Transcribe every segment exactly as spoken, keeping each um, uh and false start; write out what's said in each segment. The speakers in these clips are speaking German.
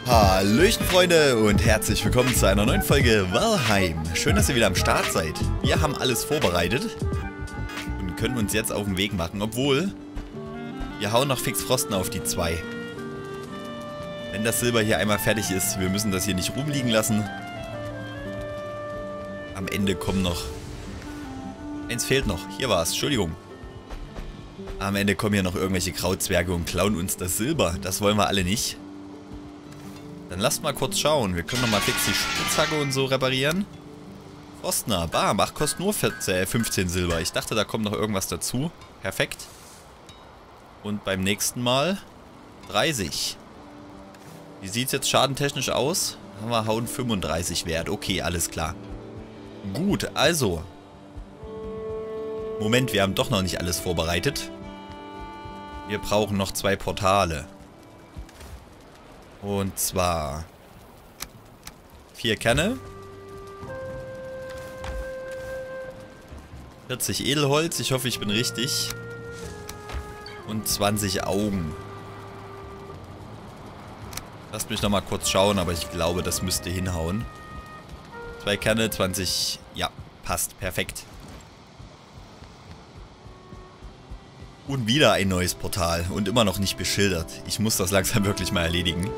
Hallöchen Freunde und herzlich willkommen zu einer neuen Folge Valheim. Schön, dass ihr wieder am Start seid. Wir haben alles vorbereitet und können uns jetzt auf den Weg machen, obwohl wir hauen noch fix Frosten auf die zwei. Wenn das Silber hier einmal fertig ist, wir müssen das hier nicht rumliegen lassen. Am Ende kommen noch... Eins fehlt noch, hier war es, Entschuldigung. Am Ende kommen hier noch irgendwelche Krautzwerge und klauen uns das Silber. Das wollen wir alle nicht. Dann lasst mal kurz schauen. Wir können noch mal fix die Spitzhacke und so reparieren. Frostner, bam, ach, kostet nur vierzehn, fünfzehn Silber. Ich dachte, da kommt noch irgendwas dazu. Perfekt. Und beim nächsten Mal dreißig. Wie sieht es jetzt schadentechnisch aus? Haben wir hauen fünfunddreißig Wert. Okay, alles klar. Gut, also. Moment, wir haben doch noch nicht alles vorbereitet. Wir brauchen noch zwei Portale. Und zwar vier Kerne, vierzig Edelholz, ich hoffe ich bin richtig, und zwanzig Augen. Lasst mich nochmal kurz schauen, aber ich glaube, das müsste hinhauen. Zwei Kerne, zwanzig, ja, passt, perfekt. Und wieder ein neues Portal und immer noch nicht beschildert. Ich muss das langsam wirklich mal erledigen.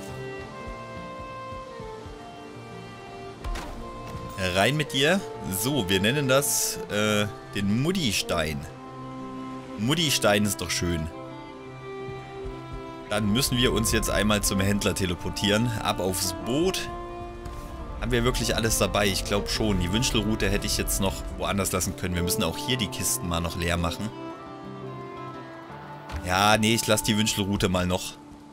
Rein mit dir. So, wir nennen das äh, den Mutti-Stein. Mutti-Stein ist doch schön. Dann müssen wir uns jetzt einmal zum Händler teleportieren. Ab aufs Boot. Haben wir wirklich alles dabei? Ich glaube schon. Die Wünschelrute hätte ich jetzt noch woanders lassen können. Wir müssen auch hier die Kisten mal noch leer machen. Ja, nee, ich lasse die Wünschelrute mal noch.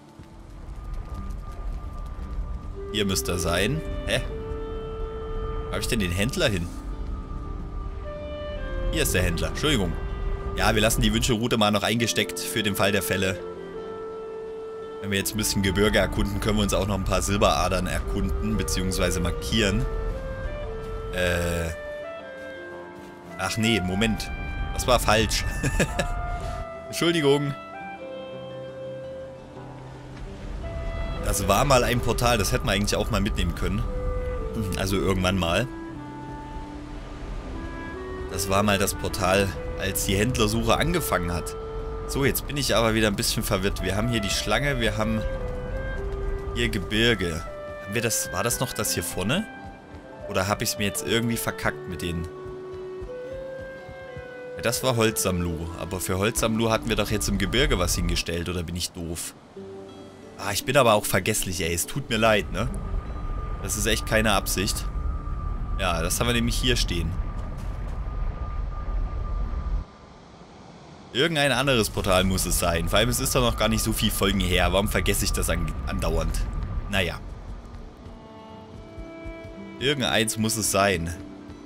Hier müsste er sein. Hä? Wo habe ich denn den Händler hin? Hier ist der Händler. Entschuldigung. Ja, wir lassen die Wünschelrute mal noch eingesteckt für den Fall der Fälle. Wenn wir jetzt ein bisschen Gebirge erkunden, können wir uns auch noch ein paar Silberadern erkunden, beziehungsweise markieren. Äh. Ach nee, Moment. Das war falsch. Entschuldigung. Das war mal ein Portal, das hätten wir eigentlich auch mal mitnehmen können. Also irgendwann mal. Das war mal das Portal, als die Händlersuche angefangen hat. So, jetzt bin ich aber wieder ein bisschen verwirrt. Wir haben hier die Schlange, wir haben hier Gebirge. Haben wir das, war das noch das hier vorne? Oder habe ich es mir jetzt irgendwie verkackt mit den... Ja, das war Holzsamlu. Aber für Holzsamlu hatten wir doch jetzt im Gebirge was hingestellt, oder bin ich doof? Ah, ich bin aber auch vergesslich, ey. Es tut mir leid, ne? Das ist echt keine Absicht. Ja, das haben wir nämlich hier stehen. Irgendein anderes Portal muss es sein. Vor allem, es ist doch noch gar nicht so viel Folgen her. Warum vergesse ich das andauernd? Naja. Irgendeins muss es sein.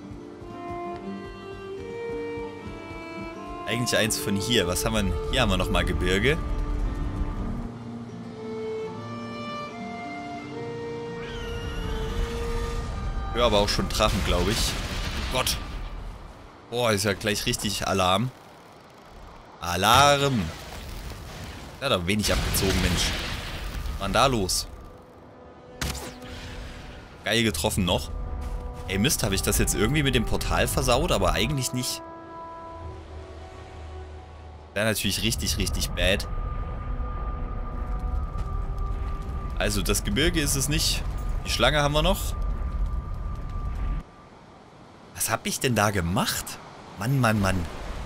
Eigentlich eins von hier. Was haben wir denn? Hier haben wir nochmal Gebirge. Ich höre aber auch schon Drachen, glaube ich. Oh Gott. Boah, ist ja gleich richtig Alarm. Alarm. Ja, da wenig abgezogen, Mensch. Was war denn da los? Geil getroffen noch. Ey, Mist, habe ich das jetzt irgendwie mit dem Portal versaut? Aber eigentlich nicht. Wäre natürlich richtig, richtig bad. Also, das Gebirge ist es nicht. Die Schlange haben wir noch. Was habe ich denn da gemacht? Mann, Mann, Mann.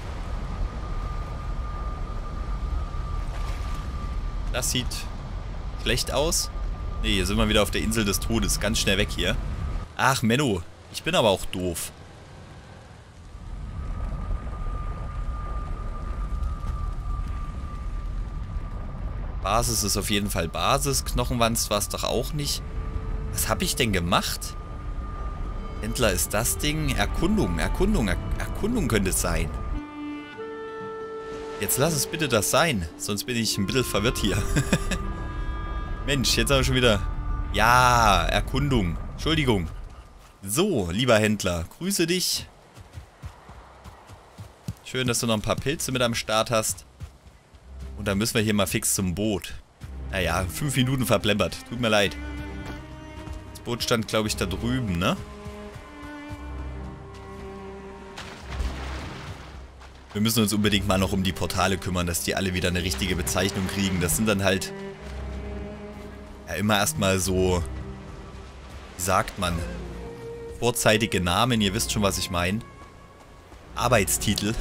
Das sieht schlecht aus. Ne, hier sind wir wieder auf der Insel des Todes. Ganz schnell weg hier. Ach, Menno. Ich bin aber auch doof. Basis ist auf jeden Fall Basis. Knochenwanst war es doch auch nicht. Was habe ich denn gemacht? Händler ist das Ding. Erkundung, Erkundung, er Erkundung könnte es sein. Jetzt lass es bitte das sein. Sonst bin ich ein bisschen verwirrt hier. Mensch, jetzt haben wir schon wieder... Ja, Erkundung. Entschuldigung. So, lieber Händler, grüße dich. Schön, dass du noch ein paar Pilze mit am Start hast. Und dann müssen wir hier mal fix zum Boot. Naja, fünf Minuten verplempert. Tut mir leid. Das Boot stand, glaube ich, da drüben, ne? Wir müssen uns unbedingt mal noch um die Portale kümmern, dass die alle wieder eine richtige Bezeichnung kriegen. Das sind dann halt ja immer erstmal so, wie sagt man, vorzeitige Namen. Ihr wisst schon, was ich meine. Arbeitstitel.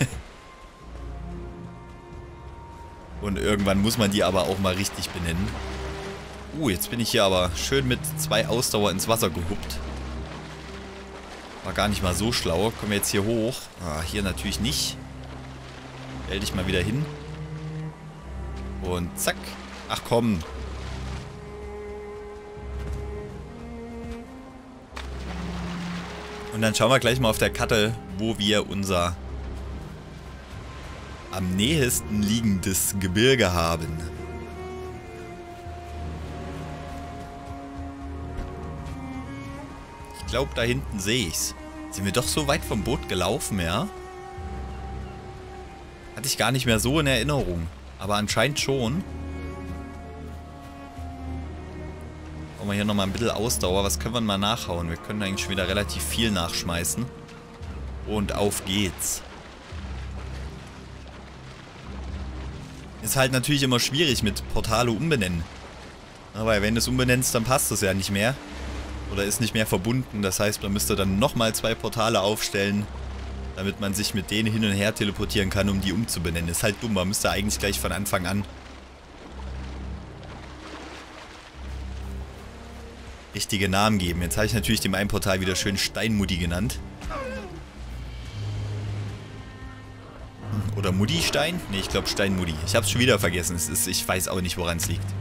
Und irgendwann muss man die aber auch mal richtig benennen. Uh, jetzt bin ich hier aber schön mit zwei Ausdauer ins Wasser gehuppt. War gar nicht mal so schlau. Kommen wir jetzt hier hoch. Ah, hier natürlich nicht. Stell dich mal wieder hin. Und zack. Ach komm. Und dann schauen wir gleich mal auf der Karte, wo wir unser am nähesten liegendes Gebirge haben. Ich glaube, da hinten sehe ich's. Sind wir doch so weit vom Boot gelaufen, ja? Hatte ich gar nicht mehr so in Erinnerung. Aber anscheinend schon. Brauchen wir hier nochmal ein bisschen Ausdauer. Was können wir mal nachhauen? Wir können eigentlich schon wieder relativ viel nachschmeißen. Und auf geht's. Ist halt natürlich immer schwierig mit Portale umbenennen. Aber wenn du es umbenennst, dann passt es ja nicht mehr. Oder ist nicht mehr verbunden. Das heißt, man müsste dann nochmal zwei Portale aufstellen, damit man sich mit denen hin und her teleportieren kann, um die umzubenennen. Ist halt dumm. Man müsste eigentlich gleich von Anfang an richtige Namen geben. Jetzt habe ich natürlich dem einen Portal wieder schön Steinmutti genannt. Oder Mutti-Stein? Ne, ich glaube Steinmutti. Ich habe es schon wieder vergessen. Es ist, ich weiß auch nicht, woran es liegt.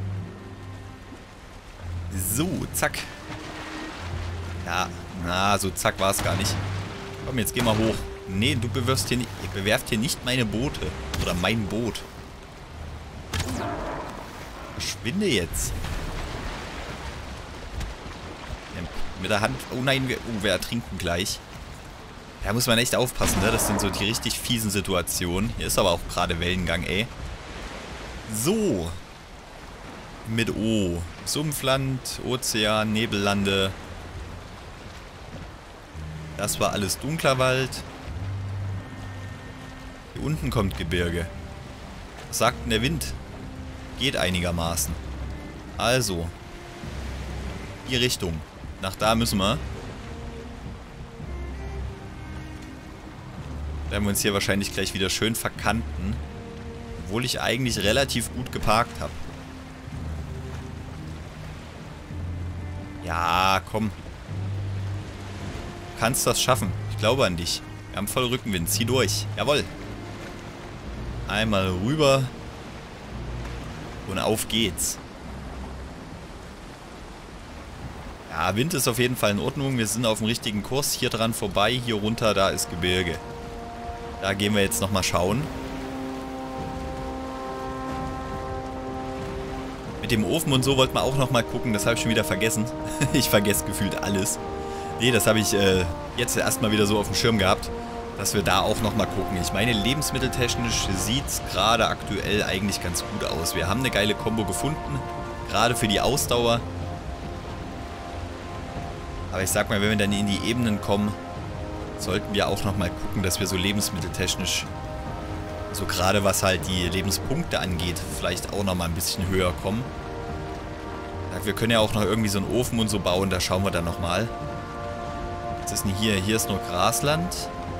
So, zack. Ja, na, so zack war es gar nicht. Komm, jetzt geh mal hoch. Nee, du bewirfst hier nicht, ihr bewerft hier nicht meine Boote. Oder mein Boot. Verschwinde jetzt. Mit der Hand. Oh nein, wir, oh, wir ertrinken gleich. Da muss man echt aufpassen, ne? Das sind so die richtig fiesen Situationen. Hier ist aber auch gerade Wellengang, ey. So. Mit O. Sumpfland, Ozean, Nebellande. Das war alles dunkler Wald. Hier unten kommt Gebirge. Was sagt denn der Wind? Geht einigermaßen. Also. Die Richtung. Nach da müssen wir. Werden wir uns hier wahrscheinlich gleich wieder schön verkanten. Obwohl ich eigentlich relativ gut geparkt habe. Ja, komm. Du kannst das schaffen. Ich glaube an dich. Wir haben voll Rückenwind. Zieh durch. Jawohl. Einmal rüber. Und auf geht's. Ja, Wind ist auf jeden Fall in Ordnung. Wir sind auf dem richtigen Kurs. Hier dran vorbei. Hier runter, da ist Gebirge. Da gehen wir jetzt nochmal schauen. Mit dem Ofen und so wollten wir auch nochmal gucken. Das habe ich schon wieder vergessen. Ich vergesse gefühlt alles. Nee, das habe ich äh, jetzt erstmal wieder so auf dem Schirm gehabt, dass wir da auch nochmal gucken. Ich meine, lebensmitteltechnisch sieht es gerade aktuell eigentlich ganz gut aus. Wir haben eine geile Kombo gefunden. Gerade für die Ausdauer. Aber ich sag mal, wenn wir dann in die Ebenen kommen, sollten wir auch nochmal gucken, dass wir so lebensmitteltechnisch, so gerade was halt die Lebenspunkte angeht, vielleicht auch nochmal ein bisschen höher kommen. Wir können ja auch noch irgendwie so einen Ofen und so bauen, da schauen wir dann nochmal. Was ist denn hier? Hier ist nur Grasland.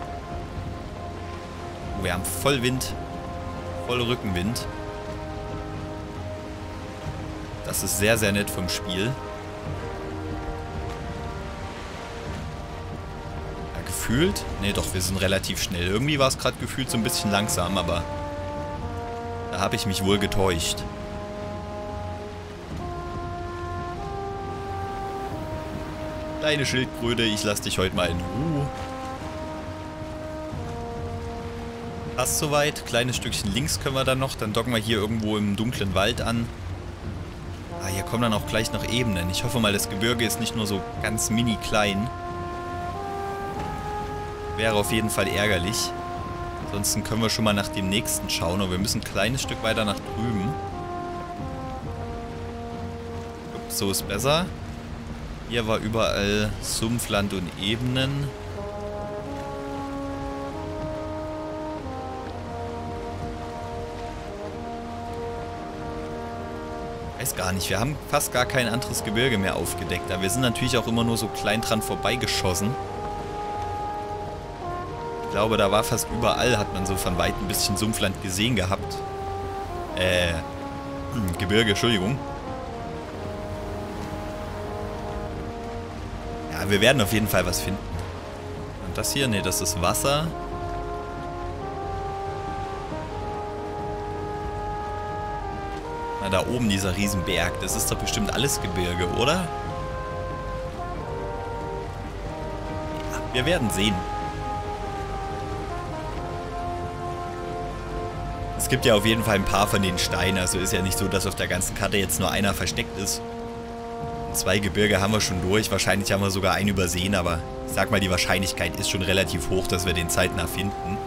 Oh, wir haben voll Wind. Voll Rückenwind. Das ist sehr, sehr nett vom Spiel. Gefühlt? Ne, doch, wir sind relativ schnell. Irgendwie war es gerade gefühlt so ein bisschen langsam, aber da habe ich mich wohl getäuscht. Kleine Schildkröte, ich lasse dich heute mal in Ruhe. Passt soweit. Kleines Stückchen links können wir dann noch. Dann docken wir hier irgendwo im dunklen Wald an. Ah, hier kommen dann auch gleich noch Ebenen. Ich hoffe mal, das Gebirge ist nicht nur so ganz mini klein. Wäre auf jeden Fall ärgerlich. Ansonsten können wir schon mal nach dem nächsten schauen. Aber wir müssen ein kleines Stück weiter nach drüben. so ist besser. Hier war überall Sumpfland und Ebenen. Weiß gar nicht, wir haben fast gar kein anderes Gebirge mehr aufgedeckt. Aber wir sind natürlich auch immer nur so klein dran vorbeigeschossen. Ich glaube, da war fast überall, hat man so von weitem ein bisschen Sumpfland gesehen gehabt. Äh, hm, Gebirge, Entschuldigung. Ja, wir werden auf jeden Fall was finden. Und das hier, ne, das ist Wasser. Na, da oben dieser Riesenberg, das ist doch bestimmt alles Gebirge, oder? Ja, wir werden sehen. Es gibt ja auf jeden Fall ein paar von den Steinen, also ist ja nicht so, dass auf der ganzen Karte jetzt nur einer versteckt ist. Und zwei Gebirge haben wir schon durch, wahrscheinlich haben wir sogar einen übersehen, aber ich sag mal, die Wahrscheinlichkeit ist schon relativ hoch, dass wir den zeitnah finden.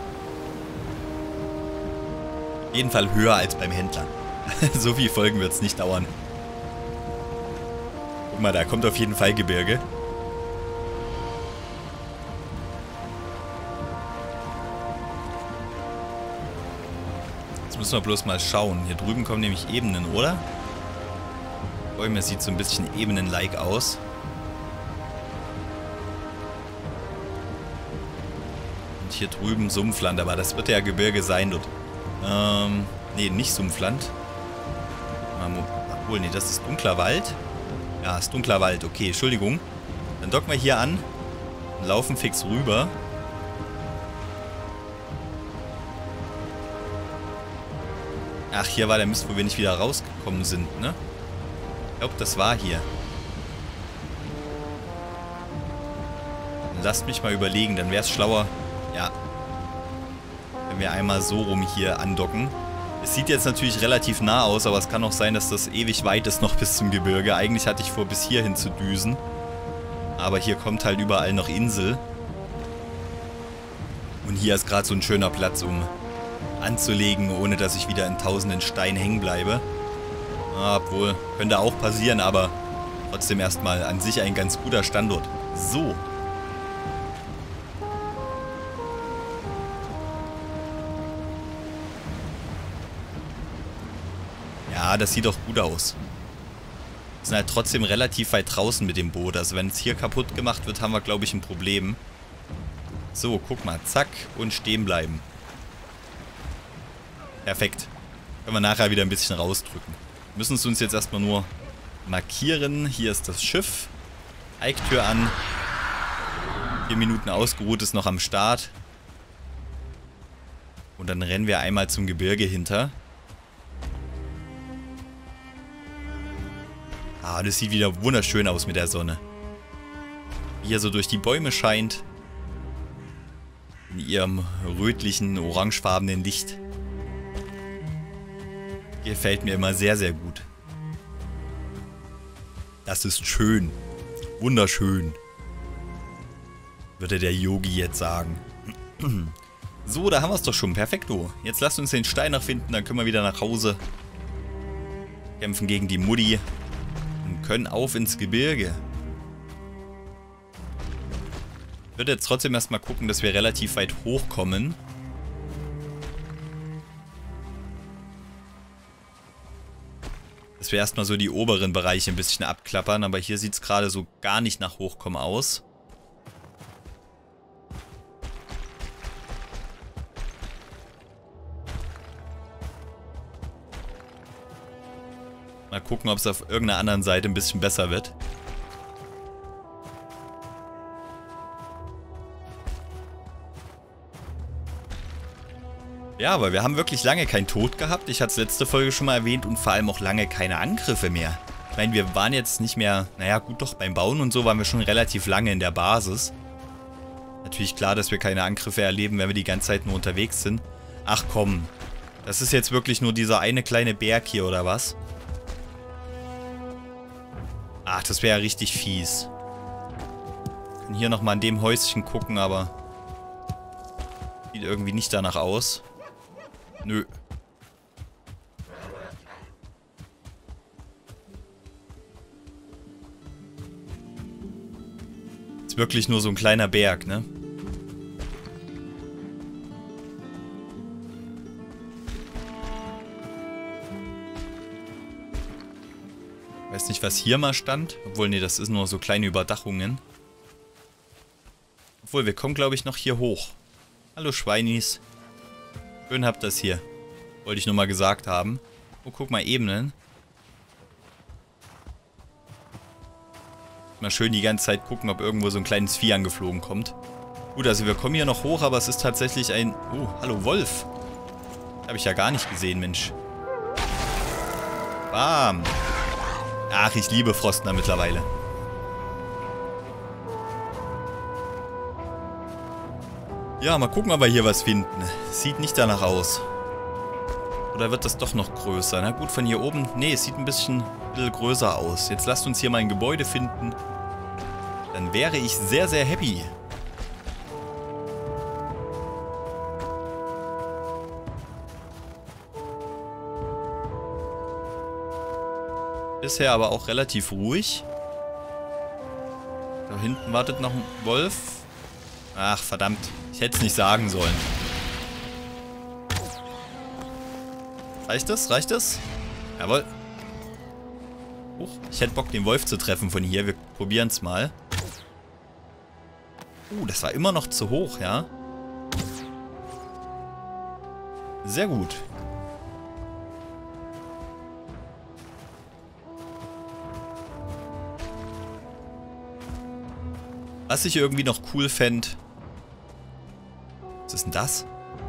Auf jeden Fall höher als beim Händler. So viele Folgen wird es nicht dauern. Guck mal, da kommt auf jeden Fall Gebirge. Jetzt müssen wir bloß mal schauen. Hier drüben kommen nämlich Ebenen, oder? Bäume sieht so ein bisschen Ebenen-like aus. Und hier drüben Sumpfland, aber das wird ja Gebirge sein dort. Ähm, nee, nicht Sumpfland. Obwohl, nee, das ist dunkler Wald. Ja, ist dunkler Wald. Okay, Entschuldigung. Dann docken wir hier an und laufen fix rüber. Ach, hier war der Mist, wo wir nicht wieder rausgekommen sind, ne? Ich glaube, das war hier. Lasst mich mal überlegen, dann wäre es schlauer, ja, wenn wir einmal so rum hier andocken. Es sieht jetzt natürlich relativ nah aus, aber es kann auch sein, dass das ewig weit ist noch bis zum Gebirge. Eigentlich hatte ich vor, bis hierhin zu düsen. Aber hier kommt halt überall noch Insel. Und hier ist gerade so ein schöner Platz, um anzulegen, ohne dass ich wieder in tausenden Steinen hängen bleibe. Ah, obwohl, könnte auch passieren, aber trotzdem erstmal an sich ein ganz guter Standort. So. Ja, das sieht doch gut aus. Wir sind halt trotzdem relativ weit draußen mit dem Boot. Also wenn es hier kaputt gemacht wird, haben wir, glaube ich, ein Problem. So, guck mal. Zack. Und stehen bleiben. Perfekt. Können wir nachher wieder ein bisschen rausdrücken. Wir müssen es uns jetzt erstmal nur markieren. Hier ist das Schiff. Eiktür an. Vier Minuten ausgeruht, ist noch am Start. Und dann rennen wir einmal zum Gebirge hinter. Ah, das sieht wieder wunderschön aus mit der Sonne. Wie hier so durch die Bäume scheint. In ihrem rötlichen, orangefarbenen Licht. Gefällt mir immer sehr, sehr gut. Das ist schön. Wunderschön. Würde der Yogi jetzt sagen. So, da haben wir es doch schon. Perfekto. Jetzt lasst uns den Stein noch finden, dann können wir wieder nach Hause. Kämpfen gegen die Mutti. Und können auf ins Gebirge. Ich würde jetzt trotzdem erstmal gucken, dass wir relativ weit hochkommen. Dass wir erstmal so die oberen Bereiche ein bisschen abklappern. Aber hier sieht es gerade so gar nicht nach Hochkommen aus. Mal gucken, ob es auf irgendeiner anderen Seite ein bisschen besser wird. Ja, aber wir haben wirklich lange keinen Tod gehabt. Ich hatte es letzte Folge schon mal erwähnt und vor allem auch lange keine Angriffe mehr. Ich meine, wir waren jetzt nicht mehr, naja gut doch, beim Bauen und so waren wir schon relativ lange in der Basis. Natürlich klar, dass wir keine Angriffe erleben, wenn wir die ganze Zeit nur unterwegs sind. Ach komm, das ist jetzt wirklich nur dieser eine kleine Berg hier oder was? Ach, das wäre ja richtig fies. Wir können hier nochmal an dem Häuschen gucken, aber sieht irgendwie nicht danach aus. Nö. Ist wirklich nur so ein kleiner Berg, ne? Weiß nicht, was hier mal stand. Obwohl, nee, das ist nur so kleine Überdachungen. Obwohl, wir kommen, glaube ich, noch hier hoch. Hallo, Schweinis. Schön habt das hier. Wollte ich nur mal gesagt haben. Oh, guck mal, Ebenen. Mal schön die ganze Zeit gucken, ob irgendwo so ein kleines Vieh angeflogen kommt. Gut, also wir kommen hier noch hoch, aber es ist tatsächlich ein... Oh, hallo, Wolf. Habe ich ja gar nicht gesehen, Mensch. Bam. Ach, ich liebe Frostner mittlerweile. Ja, mal gucken, ob wir hier was finden. Sieht nicht danach aus. Oder wird das doch noch größer? Na gut, von hier oben... Nee, es sieht ein bisschen, ein bisschen größer aus. Jetzt lasst uns hier mal ein Gebäude finden. Dann wäre ich sehr, sehr happy. Bisher aber auch relativ ruhig. Da hinten wartet noch ein Wolf. Ach, verdammt. Ich hätte es nicht sagen sollen. Reicht das? Reicht das? Jawohl. Huch, ich hätte Bock, den Wolf zu treffen von hier. Wir probieren es mal. Uh, das war immer noch zu hoch, ja? Sehr gut. Was ich irgendwie noch cool fände... Was ist denn das?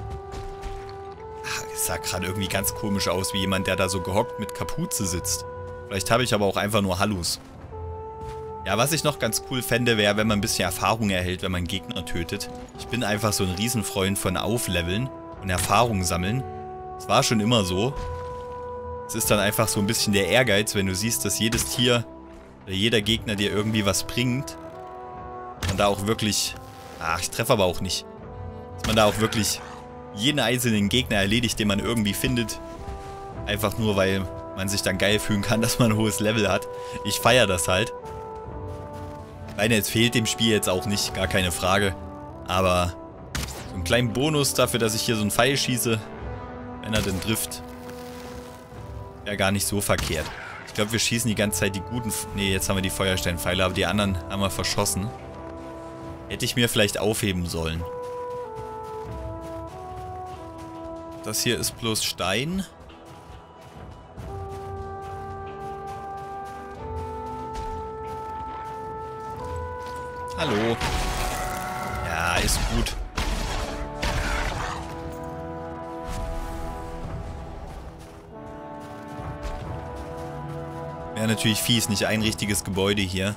Ach, es sah gerade irgendwie ganz komisch aus, wie jemand, der da so gehockt mit Kapuze sitzt. Vielleicht habe ich aber auch einfach nur Hallus. Ja, was ich noch ganz cool fände, wäre, wenn man ein bisschen Erfahrung erhält, wenn man Gegner tötet. Ich bin einfach so ein Riesenfreund von Aufleveln und Erfahrung sammeln. Das war schon immer so. Es ist dann einfach so ein bisschen der Ehrgeiz, wenn du siehst, dass jedes Tier oder jeder Gegner dir irgendwie was bringt. Man da auch wirklich... Ach, ich treffe aber auch nicht. Dass man da auch wirklich jeden einzelnen Gegner erledigt, den man irgendwie findet. Einfach nur, weil man sich dann geil fühlen kann, dass man ein hohes Level hat. Ich feiere das halt. Meine, es fehlt dem Spiel jetzt auch nicht, gar keine Frage. Aber so einen kleinen Bonus dafür, dass ich hier so einen Pfeil schieße, wenn er denn trifft, wäre gar nicht so verkehrt. Ich glaube, wir schießen die ganze Zeit die guten... Ne, jetzt haben wir die Feuersteinpfeile, aber die anderen haben wir verschossen. Hätte ich mir vielleicht aufheben sollen. Das hier ist bloß Stein. Hallo. Ja, ist gut. Wäre natürlich fies, nicht ein richtiges Gebäude hier.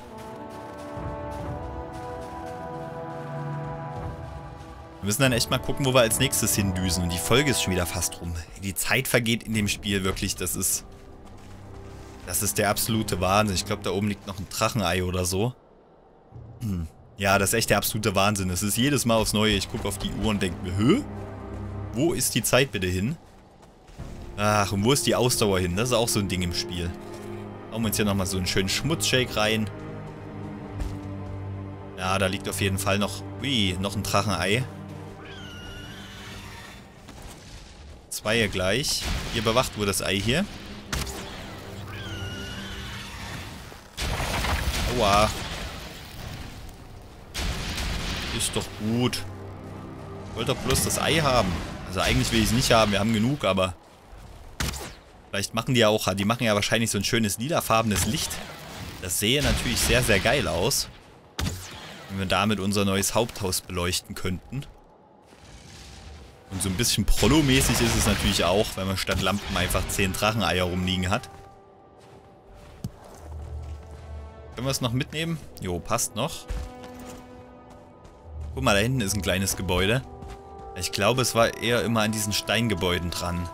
Wir müssen dann echt mal gucken, wo wir als nächstes hindüsen. Und die Folge ist schon wieder fast rum. Die Zeit vergeht in dem Spiel wirklich. Das ist... Das ist der absolute Wahnsinn. Ich glaube, da oben liegt noch ein Drachenei oder so. Hm. Ja, das ist echt der absolute Wahnsinn. Es ist jedes Mal aufs Neue. Ich gucke auf die Uhr und denke mir, hä? Wo ist die Zeit bitte hin? Ach, und wo ist die Ausdauer hin? Das ist auch so ein Ding im Spiel. Hauen wir uns hier nochmal so einen schönen Schmutzshake rein. Ja, da liegt auf jeden Fall noch... Ui, noch ein Drachenei. Zwei hier gleich. Ihr bewacht wohl das Ei hier. Aua. Ist doch gut. Ich wollte doch bloß das Ei haben. Also eigentlich will ich es nicht haben, wir haben genug, aber... Vielleicht machen die ja auch... Die machen ja wahrscheinlich so ein schönes lilafarbenes Licht. Das sähe natürlich sehr, sehr geil aus. Wenn wir damit unser neues Haupthaus beleuchten könnten. Und so ein bisschen Prollo-mäßig ist es natürlich auch, wenn man statt Lampen einfach zehn Dracheneier rumliegen hat. Können wir es noch mitnehmen? Jo, passt noch. Guck mal, da hinten ist ein kleines Gebäude. Ich glaube, es war eher immer an diesen Steingebäuden dran.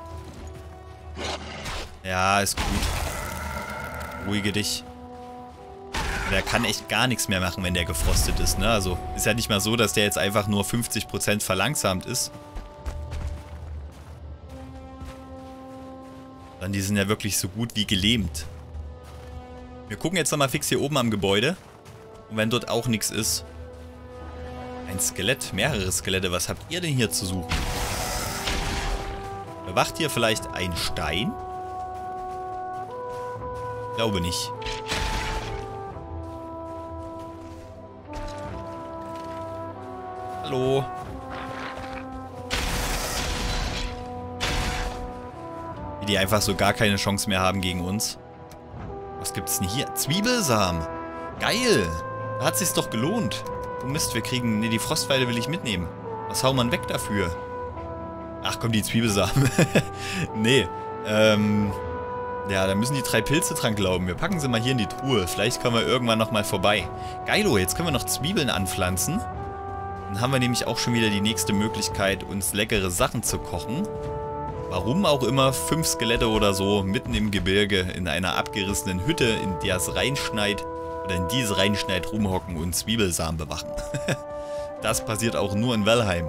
Ja, ist gut. Ruhige dich. Der kann echt gar nichts mehr machen, wenn der gefrostet ist, ne? Also, ist ja nicht mal so, dass der jetzt einfach nur fünfzig Prozent verlangsamt ist. Dann die sind ja wirklich so gut wie gelähmt. Wir gucken jetzt nochmal fix hier oben am Gebäude. Und wenn dort auch nichts ist, Ein Skelett, mehrere Skelette. Was habt ihr denn hier zu suchen? Bewacht hier vielleicht ein Stein? Glaube nicht. Hallo. Wie die einfach so gar keine Chance mehr haben gegen uns. Was gibt's denn hier? Zwiebelsamen. Geil. Da hat sich's doch gelohnt. Oh Mist, wir kriegen... Ne, die Frostpfeile will ich mitnehmen. Was haut man weg dafür? Ach komm, die Zwiebelsamen. Nee. Ähm... Ja, da müssen die drei Pilze dran glauben. Wir packen sie mal hier in die Truhe. Vielleicht kommen wir irgendwann nochmal vorbei. Geilo, jetzt können wir noch Zwiebeln anpflanzen. Dann haben wir nämlich auch schon wieder die nächste Möglichkeit, uns leckere Sachen zu kochen. Warum auch immer fünf Skelette oder so mitten im Gebirge in einer abgerissenen Hütte, in der es reinschneit, oder in diese reinschneit, rumhocken und Zwiebelsamen bewachen. Das passiert auch nur in Valheim.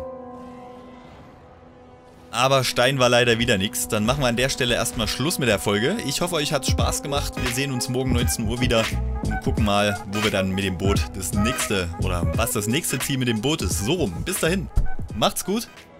Aber Stein war leider wieder nichts. Dann machen wir an der Stelle erstmal Schluss mit der Folge. Ich hoffe, euch hat es Spaß gemacht. Wir sehen uns morgen neunzehn Uhr wieder und gucken mal, wo wir dann mit dem Boot das nächste, oder was das nächste Ziel mit dem Boot ist. So rum. Bis dahin. Macht's gut.